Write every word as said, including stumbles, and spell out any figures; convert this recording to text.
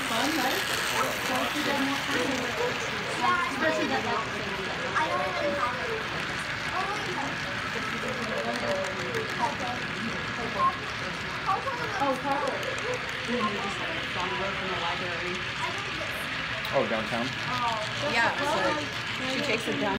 fun, right? Don't you get more fun? Especially that like I don't really have it. Oh, Parker. You mean just like down the road from the library? Oh, downtown? Yeah, so she takes it down.